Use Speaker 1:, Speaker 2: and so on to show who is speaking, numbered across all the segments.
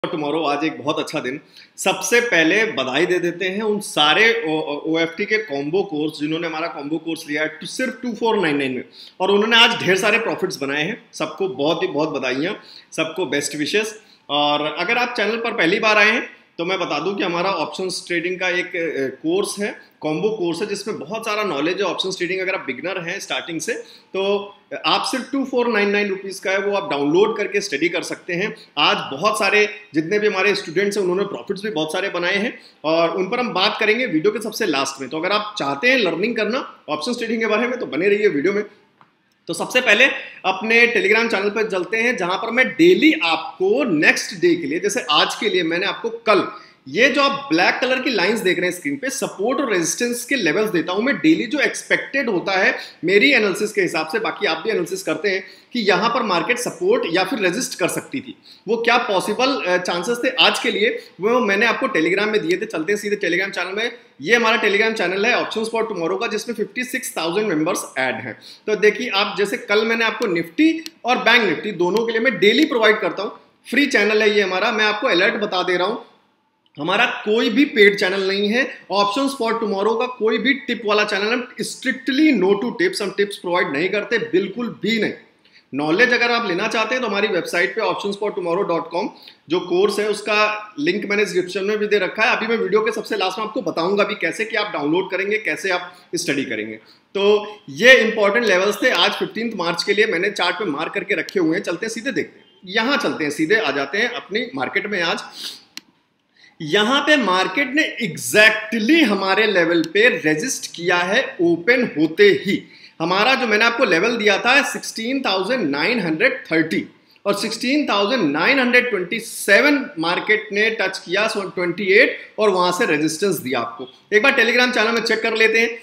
Speaker 1: Tomorrow आज एक बहुत अच्छा दिन। सबसे पहले बधाई दे देते हैं उन सारे OFT के कॉम्बो कोर्स जिन्होंने हमारा कॉम्बो कोर्स लिया है सिर्फ 2499 में, और उन्होंने आज ढेर सारे प्रॉफिट्स बनाए हैं। सबको बहुत ही बहुत बधाइयाँ, सबको बेस्ट विशेस। और अगर आप चैनल पर पहली बार आए हैं तो मैं बता दूं कि हमारा ऑप्शंस ट्रेडिंग का एक कोर्स है, कॉम्बो कोर्स है, जिसमें बहुत सारा नॉलेज है ऑप्शंस ट्रेडिंग। अगर आप बिगनर हैं स्टार्टिंग से तो आप सिर्फ 2499 रुपीज़ का है वो आप डाउनलोड करके स्टडी कर सकते हैं। आज बहुत सारे जितने भी हमारे स्टूडेंट्स हैं उन्होंने प्रॉफिट्स भी बहुत सारे बनाए हैं और उन पर हम बात करेंगे वीडियो के सबसे लास्ट में। तो अगर आप चाहते हैं लर्निंग करना ऑप्शंस ट्रेडिंग के बारे में तो बने रहिए वीडियो में। तो सबसे पहले अपने टेलीग्राम चैनल पर चलते हैं, जहां पर मैं डेली आपको नेक्स्ट डे के लिए, जैसे आज के लिए मैंने आपको कल ये जो आप ब्लैक कलर की लाइंस देख रहे हैं स्क्रीन पे, सपोर्ट और रेजिस्टेंस के लेवल्स देता हूं मैं डेली, जो एक्सपेक्टेड होता है मेरी एनालिसिस के हिसाब से। बाकी आप भी एनालिसिस करते हैं कि यहां पर मार्केट सपोर्ट या फिर रेजिस्ट कर सकती थी, वो क्या पॉसिबल चांसेस थे आज के लिए, वो मैंने आपको टेलीग्राम में दिए थे। चलते हैं सीधे टेलीग्राम चैनल में। ये हमारा टेलीग्राम चैनल है ऑप्शंस फॉर टुमारो का, जिसमें 56,000 मेंबर्स ऐड हैं। तो देखिए आप, जैसे कल मैंने आपको निफ्टी और बैंक निफ्टी दोनों के लिए मैं डेली प्रोवाइड करता हूं। फ्री चैनल है ये हमारा, मैं आपको अलर्ट बता दे रहा हूं। हमारा कोई भी पेड चैनल नहीं है। ऑप्शंस फॉर टुमारो का कोई भी टिप वाला चैनल है। स्ट्रिक्टली नो टू टिप्स, हम टिप्स प्रोवाइड नहीं करते, बिल्कुल भी नहीं। नॉलेज अगर आप लेना चाहते हैं तो हमारी वेबसाइट पे optionsfortomorrow.com जो कोर्स है उसका लिंक मैंने डिस्क्रिप्शन में भी दे रखा है। अभी मैं वीडियो के सबसे लास्ट में आपको बताऊंगा भी कैसे कि आप डाउनलोड करेंगे, कैसे आप स्टडी करेंगे। तो ये इंपॉर्टेंट लेवल्स थे आज 15 मार्च के लिए, मैंने चार्ट पे मार्क करके रखे हुए हैं। चलते हैं सीधे, देखते हैं। यहाँ चलते हैं सीधे, आ जाते हैं अपनी मार्केट में। आज यहां पे मार्केट ने एग्जैक्टली हमारे लेवल पे रेजिस्ट किया है ओपन होते ही। हमारा जो मैंने आपको लेवल दिया था 16,930 और 16,927 मार्केट ने टच किया 28 और वहां से रेजिस्टेंस दिया आपको। एक बार टेलीग्राम चैनल में चेक कर लेते हैं।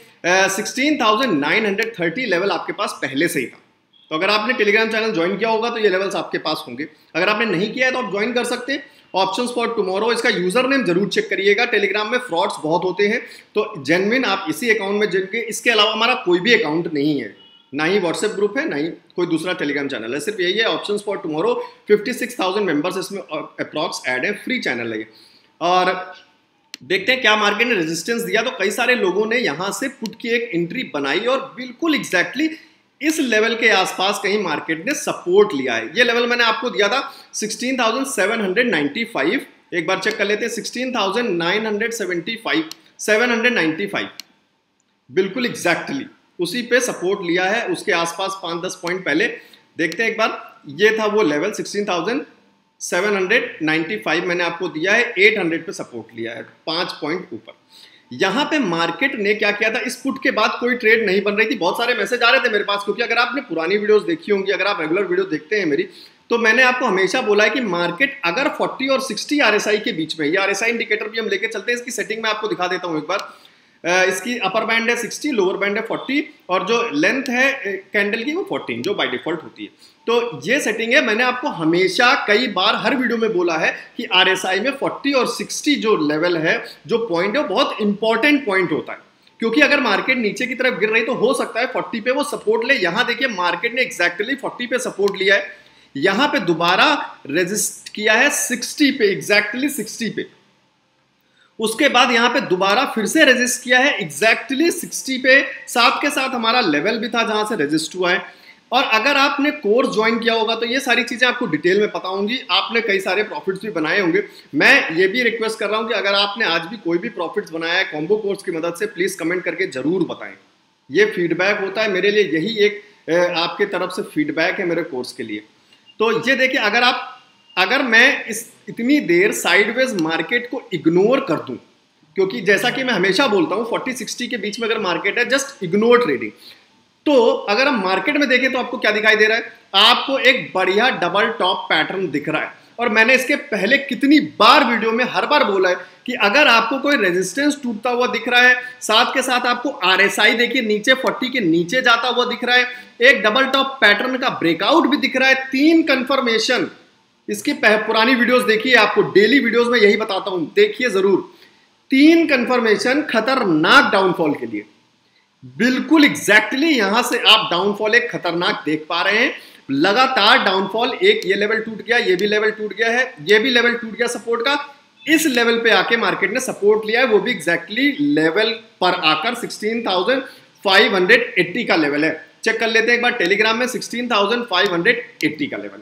Speaker 1: 16,930 लेवल आपके पास पहले से ही था। तो अगर आपने टेलीग्राम चैनल ज्वाइन किया होगा तो ये लेवल्स आपके पास होंगे। अगर आपने नहीं किया है तो आप ज्वाइन कर सकते हैं ऑप्शंस फॉर टुमारो। इसका यूजर नेम जरूर चेक करिएगा। टेलीग्राम में फ्रॉड्स बहुत होते हैं, तो जेन्युइन आप इसी अकाउंट में जिनके, इसके अलावा हमारा कोई भी अकाउंट नहीं है, ना ही व्हाट्सएप ग्रुप है, ना ही कोई दूसरा टेलीग्राम चैनल है, सिर्फ यही है ऑप्शंस फॉर टुमारो। 56,000 मेंबर्स इसमें अप्रॉक्स ऐड है, फ्री चैनल है। और देखते हैं क्या मार्केट ने रेजिस्टेंस दिया। तो कई सारे लोगों ने यहां से पुट की एक एंट्री बनाई और बिल्कुल एग्जैक्टली इस लेवल के आसपास कहीं मार्केट ने सपोर्ट लिया है। ये लेवल मैंने आपको दिया था 16,795। एक बार चेक कर लेते हैं 16,975 795 बिल्कुल एग्जैक्टली उसी पे सपोर्ट लिया है। उसके आसपास 5-10 पॉइंट पहले देखते हैं एक बार, ये था वो लेवल 16,795 मैंने आपको दिया है, 800 पे सपोर्ट लिया है 5 पॉइंट ऊपर। यहां पे मार्केट ने क्या किया था, इस पुट के बाद कोई ट्रेड नहीं बन रही थी। बहुत सारे मैसेज आ रहे थे मेरे पास, क्योंकि अगर आपने पुरानी वीडियोस देखी होंगी, अगर आप रेगुलर वीडियो देखते हैं मेरी, तो मैंने आपको हमेशा बोला है कि मार्केट अगर 40 और 60 RSI के बीच में, ये RSI इंडिकेटर भी हम लेके चलते हैं, इसकी सेटिंग मैं आपको दिखा देता हूं एक बार। इसकी अपर बैंड है 60, लोअर बैंड है 40 और जो लेंथ है कैंडल की वो 14 जो बाय डिफॉल्ट होती है। तो ये सेटिंग है। मैंने आपको हमेशा कई बार हर वीडियो में बोला है कि RSI में 40 और 60 जो लेवल है, जो पॉइंट है, वो बहुत इंपॉर्टेंट पॉइंट होता है, क्योंकि अगर मार्केट नीचे की तरफ गिर रही तो हो सकता है 40 पे वो सपोर्ट ले। यहां देखिए मार्केट ने एग्जैक्टली 40 पे सपोर्ट लिया है, यहां पे दोबारा रेजिस्ट किया है 60 पे, एग्जैक्टली 60 पे। उसके बाद यहां पे दोबारा फिर से रेजिस्ट किया है एग्जैक्टली 60 पे, साथ के साथ हमारा लेवल भी था जहां से रेजिस्ट हुआ है। और अगर आपने कोर्स ज्वाइन किया होगा तो ये सारी चीजें आपको डिटेल में पता होंगी, आपने कई सारे प्रॉफिट्स भी बनाए होंगे। मैं ये भी रिक्वेस्ट कर रहा हूं कि अगर आपने आज भी कोई भी प्रॉफिट्स बनाया है कॉम्बो कोर्स की मदद से, प्लीज कमेंट करके जरूर बताएं। ये फीडबैक होता है मेरे लिए, यही एक आपके तरफ से फीडबैक है मेरे कोर्स के लिए। तो ये देखिए, अगर मैं इतनी देर साइडवेज मार्केट को इग्नोर कर दूं, क्योंकि जैसा कि मैं हमेशा बोलता हूं 40-60 के बीच में अगर मार्केट है, जस्ट इग्नोर ट्रेडिंग। तो अगर हम मार्केट में देखें तो आपको क्या दिखाई दे रहा है, आपको एक बढ़िया डबल टॉप पैटर्न दिख रहा है। और मैंने इसके पहले कितनी बार वीडियो में हर बार बोला है कि अगर आपको कोई रेजिस्टेंस टूटता हुआ दिख रहा है, साथ के साथ आपको RSI देखिए नीचे 40 के नीचे जाता हुआ दिख रहा है, एक डबल टॉप पैटर्न का ब्रेकआउट भी दिख रहा है, 3 कंफर्मेशन। इसकी पुरानी वीडियोस देखिए, आपको डेली वीडियोस में यही बताता हूं, देखिए जरूर। 3 कंफर्मेशन खतरनाक डाउनफॉल के लिए, बिल्कुल एग्जैक्टली यहां से आप डाउनफॉल एक खतरनाक देख पा रहे हैं। लगातार डाउनफॉल, एक ये लेवल टूट गया, ये भी लेवल टूट गया है, ये भी लेवल टूट गया सपोर्ट का, इस लेवल पे आके मार्केट ने सपोर्ट लिया है, वो भी एग्जैक्टली लेवल पर आकर 16,580 का लेवल है। चेक कर लेते हैं एक बार टेलीग्राम में, 16,580 का लेवल है।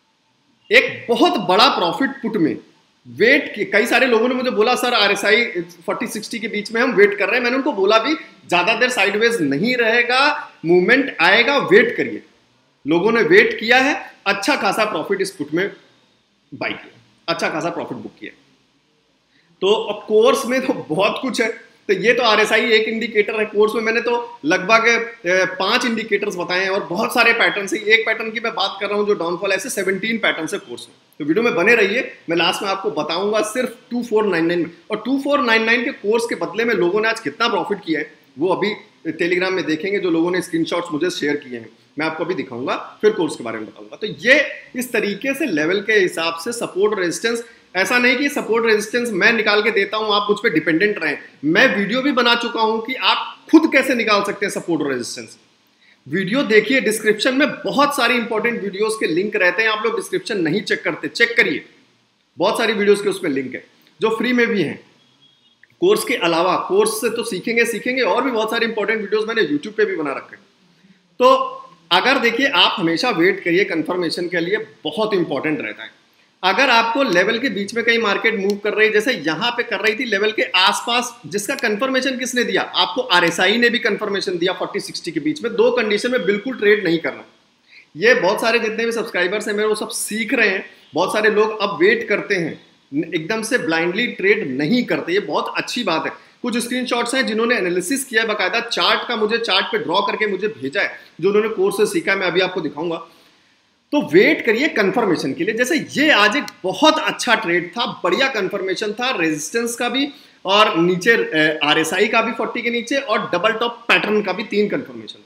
Speaker 1: एक बहुत बड़ा प्रॉफिट पुट में वेट, कई सारे लोगों ने मुझे बोला सर RSI 40-60 के बीच में हम वेट कर रहे हैं। मैंने उनको बोला भी ज्यादा देर साइडवेज नहीं रहेगा, मूवमेंट आएगा, वेट करिए। लोगों ने वेट किया है, अच्छा खासा प्रॉफिट इस पुट में बाई किया, अच्छा खासा प्रॉफिट बुक किया। तो अब कोर्स में तो बहुत कुछ है, तो ये तो RSI एक इंडिकेटर है, कोर्स में मैंने तो लगभग 5 इंडिकेटर्स बताए हैं और बहुत सारे पैटर्न है। एक पैटर्न की मैं बात कर रहा हूं जो डाउनफॉल, ऐसे 17 पैटर्न है कोर्स में। तो वीडियो में बने रहिए, मैं लास्ट में आपको बताऊंगा सिर्फ 2499 में। और 2499 के कोर्स के बदले में लोगों ने आज कितना प्रॉफिट किया है वो अभी टेलीग्राम में देखेंगे, जो लोगों ने स्क्रीनशॉट्स मुझे शेयर किए हैं, मैं आपको अभी दिखाऊंगा, फिर कोर्स के बारे में बताऊंगा। तो ये इस तरीके से लेवल के हिसाब से सपोर्ट रेजिस्टेंस, ऐसा नहीं कि सपोर्ट रेजिस्टेंस मैं निकाल के देता हूं आप मुझ पे डिपेंडेंट रहें। मैं वीडियो भी बना चुका हूं कि आप खुद कैसे निकाल सकते हैं सपोर्ट रेजिस्टेंस। वीडियो देखिए, डिस्क्रिप्शन में बहुत सारी इंपॉर्टेंट वीडियोस के लिंक रहते हैं। आप लोग डिस्क्रिप्शन नहीं चेक करते, चेक करिए, बहुत सारी वीडियोस के उसमें लिंक है जो फ्री में भी हैं। कोर्स के अलावा, कोर्स से तो सीखेंगे और भी बहुत सारी इंपॉर्टेंट वीडियोस मैंने यूट्यूब पे भी बना रखे हैं। तो अगर देखिए, आप हमेशा वेट करिए कंफर्मेशन के लिए, बहुत इंपॉर्टेंट रहता है। अगर आपको लेवल के बीच में कहीं मार्केट मूव कर रही, जैसे यहां पे कर रही थी लेवल के आसपास, जिसका कंफर्मेशन किसने दिया आपको? RSI ने भी कंफर्मेशन दिया 40-60 के बीच में। दो कंडीशन में बिल्कुल ट्रेड नहीं करना। ये बहुत सारे जितने भी सब्सक्राइबर्स हैं मेरे, वो सब सीख रहे हैं। बहुत सारे लोग अब वेट करते हैं, एकदम से ब्लाइंडली ट्रेड नहीं करते, ये बहुत अच्छी बात है। कुछ स्क्रीनशॉट्स हैं जिन्होंने एनालिसिस किया है, बाकायदा चार्ट का मुझे चार्ट पे ड्रॉ करके मुझे भेजा है, जो उन्होंने कोर्स से सीखा है, मैं अभी आपको दिखाऊंगा। तो वेट करिए कंफर्मेशन के लिए। जैसे ये आज एक बहुत अच्छा ट्रेड था, बढ़िया कंफर्मेशन था, रेजिस्टेंस का भी और नीचे RSI का भी 40 के नीचे, और डबल टॉप पैटर्न का भी 3 कंफर्मेशन।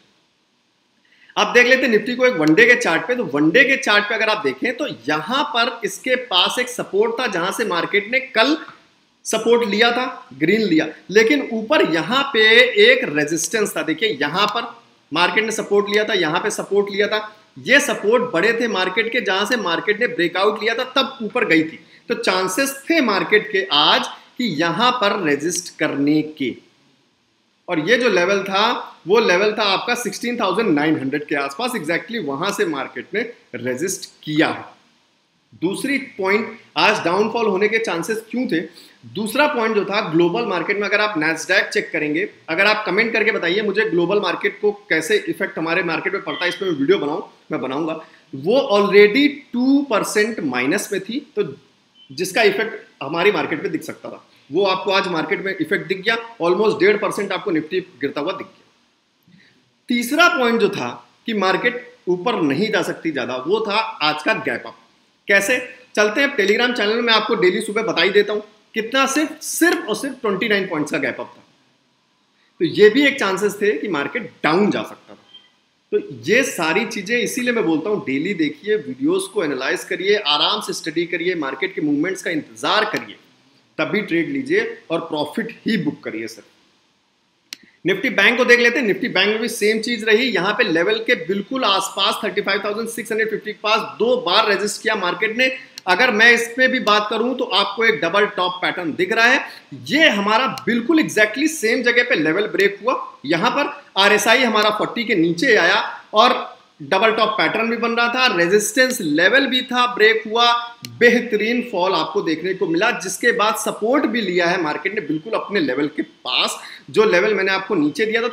Speaker 1: अब देख लेते हैं निफ्टी को एक वनडे के चार्ट पे। तो वनडे के चार्ट पे अगर आप देखें तो यहां पर इसके पास एक सपोर्ट था, जहां से मार्केट ने कल सपोर्ट लिया था, ग्रीन लिया, लेकिन ऊपर यहां पे एक रेजिस्टेंस था। देखिए यहां पर मार्केट ने सपोर्ट लिया था, यहां पे सपोर्ट लिया था, ये सपोर्ट बड़े थे मार्केट के, जहां से मार्केट ने ब्रेकआउट लिया था तब ऊपर गई थी। तो चांसेस थे मार्केट के आज कि यहां पर रेजिस्ट करने के, और ये जो लेवल था वो लेवल था आपका 16,900 के आसपास, एग्जैक्टली वहां से मार्केट ने रेजिस्ट किया। दूसरी पॉइंट, आज डाउनफॉल होने के चांसेस क्यों थे? दूसरा पॉइंट जो था, ग्लोबल मार्केट में अगर आप नैस्डैक चेक करेंगे, अगर आप कमेंट करके बताइए मुझे ग्लोबल मार्केट को कैसे इफेक्ट हमारे मार्केट में पड़ता है, इस पर मैं वीडियो मैं बनाऊंगा। वो ऑलरेडी 2% माइनस में थी, तो जिसका इफेक्ट हमारी मार्केट में दिख सकता था, वो आपको आज मार्केट में इफेक्ट दिख गया। ऑलमोस्ट 1.5% आपको निफ्टी गिरता हुआ दिख गया। तीसरा पॉइंट जो था कि मार्केट ऊपर नहीं जा सकती ज्यादा, वो था आज का गैप अप। कैसे? चलते हैं टेलीग्राम चैनल में, आपको डेली सुबह बता ही देता हूं कितना, सिर्फ और सिर्फ 29 पॉइंट्स का गैप अप था। तो ये भी एक चांसेस थे कि मार्केट डाउन जा सकता था। तो ये सारी चीजें, इसीलिए मैं बोलता हूं डेली देखिए, वीडियोस को एनालाइज करिए, आराम से स्टडी करिए, मार्केट के मूवमेंट्स का इंतजार करिए, तभी ट्रेड लीजिए और प्रॉफिट ही बुक करिए सर। निफ्टी बैंक को देख लेते हैं। निफ्टी बैंक में भी सेम चीज रही, यहां पे लेवल के बिल्कुल आसपास 35,650 के पास 2 बार रेजिस्ट किया मार्केट ने। अगर मैं इस पे भी बात करूं तो आपको एक डबल टॉप पैटर्न दिख रहा है, ये हमारा बिल्कुल एग्जैक्टली सेम जगह पे लेवल ब्रेक हुआ। यहां पर RSI हमारा 40 के नीचे आया और डबल टॉप पैटर्न भी बन रहा था, रेजिस्टेंस लेवल भी था, ब्रेक हुआ, बेहतरीन फॉल आपको देखने को मिला, जिसके बाद सपोर्ट भी लिया है मार्केट ने बिल्कुल अपने लेवल के पास। जो लेवल मैंने आपको नीचे दिया था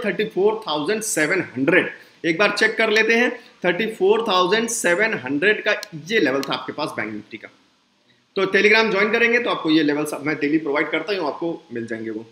Speaker 1: 34,700, एक बार चेक कर लेते हैं। 34,700 का ये लेवल था आपके पास बैंक निफ्टी का। तो टेलीग्राम ज्वाइन करेंगे तो आपको ये लेवल मैं डेली प्रोवाइड करता हूँ, आपको मिल जाएंगे वो।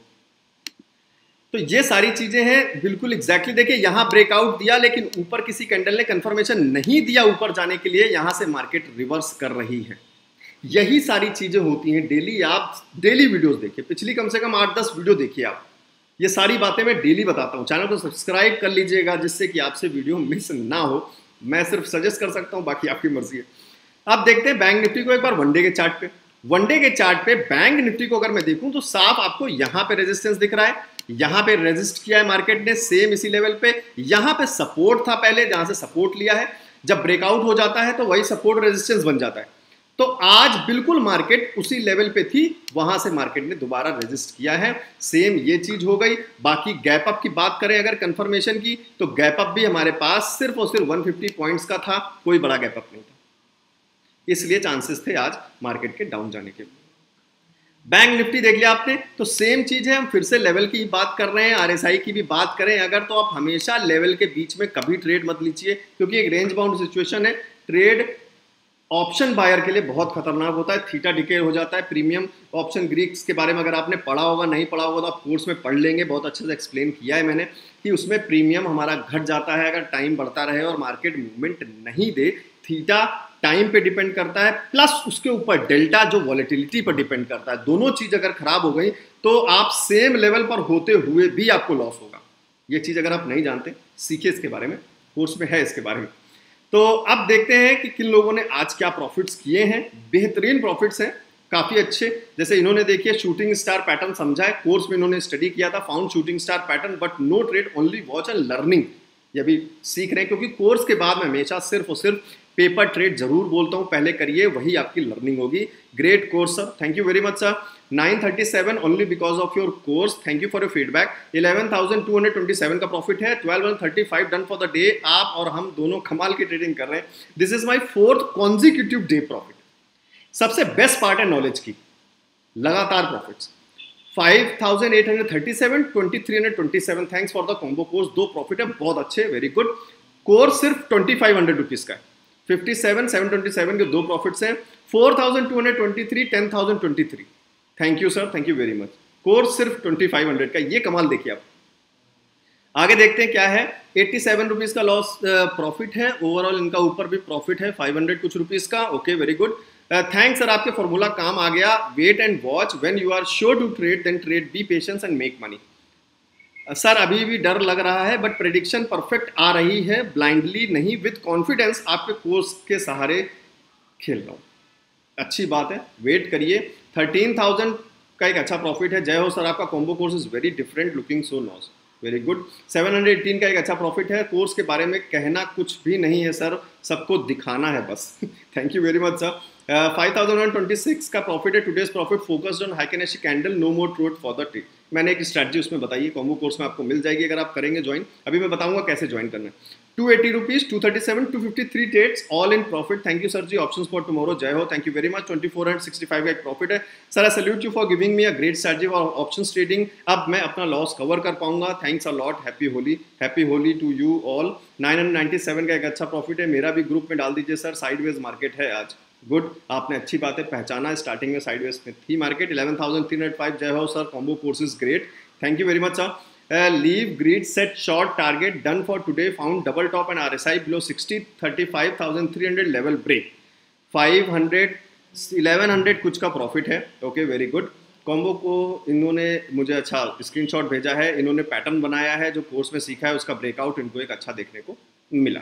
Speaker 1: तो ये सारी चीजें हैं बिल्कुल एग्जैक्टली। देखिए यहां ब्रेकआउट दिया, लेकिन ऊपर किसी कैंडल ने कंफर्मेशन नहीं दिया ऊपर जाने के लिए, यहां से मार्केट रिवर्स कर रही है। यही सारी चीजें होती हैं डेली। आप डेली वीडियोस देखिए, पिछली कम से कम 8-10 वीडियो देखिए आप, ये सारी बातें मैं डेली बताता हूं। चैनल को सब्सक्राइब कर लीजिएगा जिससे कि आपसे वीडियो मिस ना हो। मैं सिर्फ सजेस्ट कर सकता हूं, बाकी आपकी मर्जी है। अब देखते हैं बैंक निफ्टी को एक बार वनडे के चार्ट पे। वनडे के चार्ट पे बैंक निफ्टी को अगर मैं देखूं तो साफ आपको यहां पे रेजिस्टेंस दिख रहा है, यहां पे रेजिस्ट किया है मार्केट ने सेम इसी लेवल पे, यहां पे सपोर्ट था पहले जहां से सपोर्ट लिया है, जब ब्रेकआउट हो जाता है तो वही सपोर्ट रेजिस्टेंस बन जाता है। तो आज बिल्कुल मार्केट उसी लेवल पे थी, वहां से मार्केट ने दोबारा रेजिस्ट किया है। सेम ये चीज हो गई। बाकी गैप अप की बात करें अगर कंफर्मेशन की, तो गैप अप भी हमारे पास सिर्फ और सिर्फ 150 पॉइंट्स का था, कोई बड़ा गैप अप नहीं था, इसलिए चांसेस थे आज मार्केट के डाउन जाने के। बैंक निफ्टी देख लिया आपने, तो सेम चीज है, हम फिर से लेवल की बात कर रहे हैं। आरएसआई की भी बात करें अगर, तो आप हमेशा लेवल के बीच में कभी ट्रेड मत लीजिए, क्योंकि एक रेंज बाउंड सिचुएशन है। ट्रेड ऑप्शन बायर के लिए बहुत खतरनाक होता है, थीटा डिके हो जाता है। प्रीमियम ऑप्शन ग्रीक्स के बारे में अगर आपने पढ़ा होगा, नहीं पढ़ा होगा तो आप कोर्स में पढ़ लेंगे, बहुत अच्छे से एक्सप्लेन किया है मैंने कि उसमें प्रीमियम हमारा घट जाता है अगर टाइम बढ़ता रहे और मार्केट मूवमेंट नहीं दे। थीटा टाइम पे डिपेंड करता है, प्लस उसके ऊपर डेल्टा जो वॉलेटिलिटी पर डिपेंड करता है। दोनों चीज अगर खराब हो गई तो आप सेम लेवल पर होते हुए भी आपको लॉस होगा। ये चीज अगर आप नहीं जानते, सीखिए इसके बारे में, कोर्स में है इसके बारे में। तो अब देखते हैं कि किन लोगों ने आज क्या प्रॉफिट्स किए हैं। बेहतरीन प्रॉफिट्स हैं, काफी अच्छे। जैसे इन्होंने देखिए शूटिंग स्टार पैटर्न समझा है, कोर्स में इन्होंने स्टडी किया था, found shooting star pattern but no trade, only watch and learning. ये भी सीख रहे हैं, क्योंकि कोर्स के बाद में हमेशा सिर्फ और सिर्फ पेपर ट्रेड जरूर बोलता हूं, पहले करिए, वही आपकी लर्निंग होगी। Great course sir, thank you very much sir. 937 only because of your course, thank you for your feedback. 11,227 का प्रॉफिट है, 12,135 डन फॉर द डे। आप और हम दोनों कमाल की ट्रेडिंग कर रहे हैं। This is my 4th consecutive day profit. सबसे बेस्ट पार्ट है नॉलेज की, लगातार profits. 5,837, 2,327, thanks for the combo course. 2 profit है, बहुत अच्छे, वेरी गुड। कोर्स सिर्फ 2,500 रुपीज का है। 57, 727 के 2 प्रॉफिट्स हैं। 4,223, 10,023, thank you sir, thank you very much. Course सिर्फ 2,500 का, ये कमाल देखिए आप। आगे देखते हैं क्या है। 87 रुपीज का लॉस प्रॉफिट है, ओवरऑल इनका ऊपर भी प्रॉफिट है 500 कुछ रुपीज का। Okay, very good, thanks sir, आपके फॉर्मूला काम आ गया। Wait and watch, when you are sure to trade then trade, be patience and make money. Sir अभी भी डर लग रहा है बट प्रेडिक्शन परफेक्ट आ रही है, ब्लाइंडली नहीं, विद कॉन्फिडेंस आपके कोर्स के सहारे खेल रहा हूँ। अच्छी बात है, वेट करिए। 13,000 का एक अच्छा प्रॉफिट है। जय हो सर, आपका combo course is very different, looking so nice, very good. 718 का एक अच्छा प्रॉफिट है। कोर्स के बारे में कहना कुछ भी नहीं है सर, सबको दिखाना है बस। Thank you very much sir. 5,126 का प्रॉफिट है। Today's profit focused on heikin ashi candle, no more trade for the trade. मैंने एक स्ट्रैटेजी उसमें बताई है, कॉम्बो कोर्स में आपको मिल जाएगी अगर आप करेंगे ज्वाइन। अभी मैं बताऊंगा कैसे ज्वाइन करना है। 280 rupees, 237, 253 trades, all in profit. Thank you sir ji. Options for tomorrow, जय हो, थैंक यू वेरी मच। 2465 का एक प्रॉफिट है। Sir I salute you for giving me a great strategy for options trading. अब मैं अपना लॉस कवर कर पाऊंगा, thanks a lot, happy Holi to you all. 997 का एक अच्छा प्रॉफिट है। मेरा भी ग्रुप में डाल दीजिए सर, साइडवेज मार्केट है आज। गुड, आपने अच्छी बात है पहचाना, स्टार्टिंग में साइडवेज में थी मार्केट। 11,305, जय हो sir, combo course is great, thank you very much sir. Leave greed, set short target done for today, found double top and RSI below 60, 35,300 level break, 500, 1100 कुछ का प्रॉफिट है। Okay, very good. कॉम्बो को इन्होंने मुझे अच्छा screenshot भेजा है, इन्होंने पैटर्न बनाया है, जो कोर्स में सीखा है उसका ब्रेकआउट इनको एक अच्छा देखने को मिला।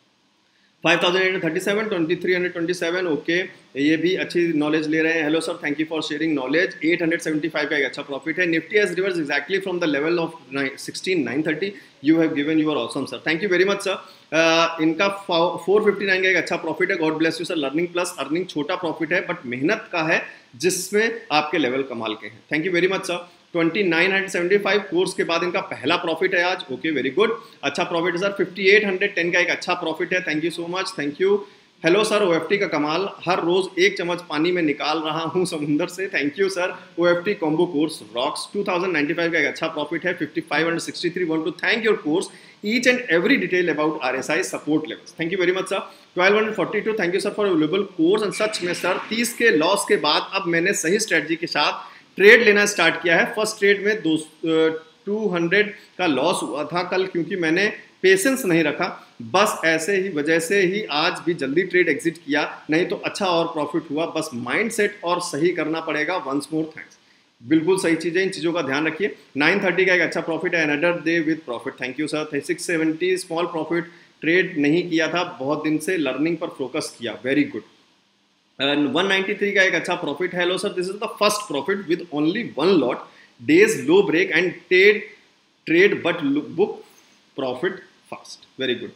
Speaker 1: 5,837, 2,327, ओके, ये भी अच्छी नॉलेज ले रहे हैं। Hello sir, thank you for sharing knowledge. 875 का एक अच्छा प्रॉफिट है। Nifty has reverse exactly from the level of 16,930, you have given your awesome sir, thank you very much sir. इनका 459 का एक अच्छा प्रॉफिट है। God bless you sir. Learning plus earning, छोटा प्रॉफिट है बट मेहनत का है, जिसमें आपके लेवल कमाल के हैं। Thank you very much sir. 2975 course के बाद इनका पहला प्रॉफिट है आज। ओके, वेरी गुड, अच्छा प्रॉफिट है सर। 5810 का एक अच्छा प्रॉफिट है, thank you so much, thank you. Hello sir, OFT का कमाल, हर रोज 1 चम्मच पानी में निकाल रहा हूं समुंदर से, thank you sir. OFT combo course rocks. 2095 का एक अच्छा प्रॉफिट है। 5563, want to thank your course, each and every detail about RSI support levels, thank you very much sir. 1242, thank you sir for available course. And सच में sir 30 के loss के बाद अब मैंने सही स्ट्रेटजी के साथ ट्रेड लेना स्टार्ट किया है। फर्स्ट ट्रेड में 200 का लॉस हुआ था कल, क्योंकि मैंने पेशेंस नहीं रखा, बस ऐसे ही वजह से ही आज भी जल्दी ट्रेड एग्जिट किया, नहीं तो अच्छा और प्रॉफिट हुआ। बस माइंडसेट और सही करना पड़ेगा। वंस मोर थैंक्स, बिल्कुल सही चीज़ है, इन चीज़ों का ध्यान रखिए। 930 का एक अच्छा प्रॉफिट है। Another day with profit, thank you sir. 670 small profit, trade नहीं किया था बहुत दिन से, लर्निंग पर फोकस किया, वेरी गुड। 193 का एक अच्छा प्रॉफिट है। Hello sir, this is the first profit with only 1 lot, day's low break and trade but book profit fast, very good.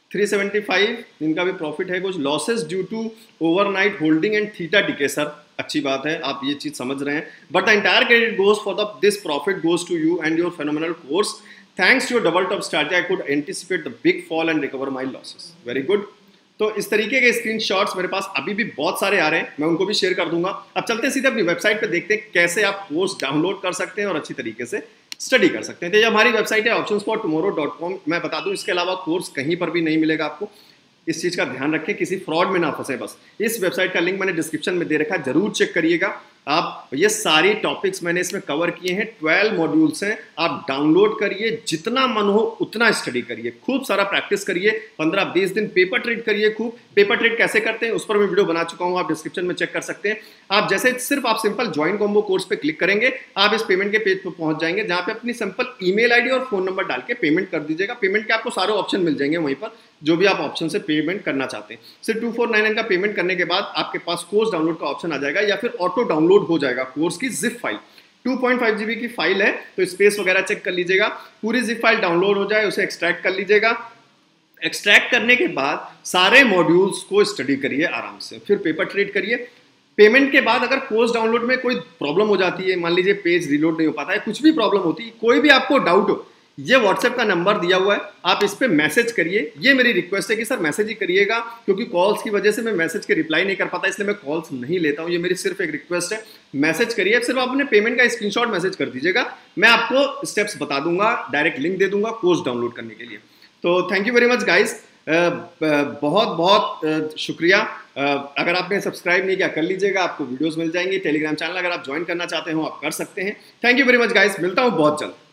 Speaker 1: 375 इनका भी प्रॉफिट है कुछ। Losses due to overnight holding and theta decay, sir अच्छी बात है, आप ये चीज समझ रहे हैं। But the entire credit goes for the this profit goes to you and your phenomenal course, thanks to your double top strategy I could anticipate the big fall and recover my losses. Very good. तो इस तरीके के screenshots मेरे पास अभी भी बहुत सारे आ रहे हैं, मैं उनको भी शेयर कर दूंगा। अब चलते हैं सीधे अपनी वेबसाइट पे, देखते हैं कैसे आप कोर्स डाउनलोड कर सकते हैं और अच्छी तरीके से स्टडी कर सकते हैं। तो ये हमारी वेबसाइट है optionsfortomorrow.com। मैं बता दूं इसके अलावा कोर्स कहीं पर भी नहीं मिलेगा आपको, इस चीज का ध्यान रखें, किसी फ्रॉड में ना फंसे बस। इस वेबसाइट का लिंक मैंने डिस्क्रिप्शन में दे रखा है, जरूर चेक करिएगा आप। ये सारी टॉपिक्स मैंने इसमें कवर किए हैं, 12 मॉड्यूल्स हैं, आप डाउनलोड करिए, जितना मन हो उतना स्टडी करिए, खूब सारा प्रैक्टिस करिए, 15-20 दिन पेपर ट्रेड करिए खूब। पेपर ट्रेड कैसे करते हैं उस पर मैं वीडियो बना चुका हूं, आप डिस्क्रिप्शन में चेक कर सकते हैं। आप जैसे सिर्फ आप सिंपल ज्वाइन कॉम्बो कोर्स पे क्लिक करेंगे, आप इस पेमेंट के पेज पर पहुंच जाएंगे, जहां पे अपनी सिंपल ईमेल आईडी और फोन नंबर डाल के पेमेंट कर दीजिएगा। पेमेंट के आपको सारे ऑप्शन मिल जाएंगे वहीं पर, जो भी आप ऑप्शन से पेमेंट करना चाहते हैं। सिर्फ 2499 का पेमेंट करने के बाद आपके पास कोर्स डाउनलोड का ऑप्शन आ जाएगा, या फिर ऑटो डाउनलोड हो जाएगा कोर्स की जिप फाइल। 2.5 GB की फाइल है, तो स्पेस वगैरह चेक कर लीजिएगा। पूरी जिप फाइल डाउनलोड हो जाए, उसे एक्सट्रैक्ट कर लीजिएगा। एक्सट्रैक्ट करने के बाद सारे मॉड्यूल्स को स्टडी करिए आराम से, फिर पेपर ट्रेड करिए। पेमेंट के बाद अगर कोर्स डाउनलोड में कोई प्रॉब्लम हो जाती है, मान लीजिए पेज रिलोड नहीं हो पाता है, कुछ भी प्रॉब्लम होती है, कोई भी आपको डाउट हो, ये व्हाट्सएप का नंबर दिया हुआ है, आप इस पे मैसेज करिए। ये मेरी रिक्वेस्ट है कि सर मैसेज ही करिएगा, क्योंकि कॉल्स की वजह से मैं मैसेज के रिप्लाई नहीं कर पाता, इसलिए मैं कॉल्स नहीं लेता हूं। ये मेरी सिर्फ एक रिक्वेस्ट है, मैसेज करिए। सिर्फ अपने पेमेंट का स्क्रीनशॉट मैसेज कर दीजिएगा, मैं आपको स्टेप्स बता दूंगा, डायरेक्ट लिंक दे दूंगा कोर्स डाउनलोड करने के लिए। तो thank you very much guys, बहुत बहुत शुक्रिया। अगर आपने सब्सक्राइब नहीं किया कर लीजिएगा, आपको वीडियोस मिल जाएंगे। टेलीग्राम चैनल अगर आप ज्वाइन करना चाहते हो आप कर सकते हैं। Thank you very much guys, मिलता हूँ बहुत जल्द।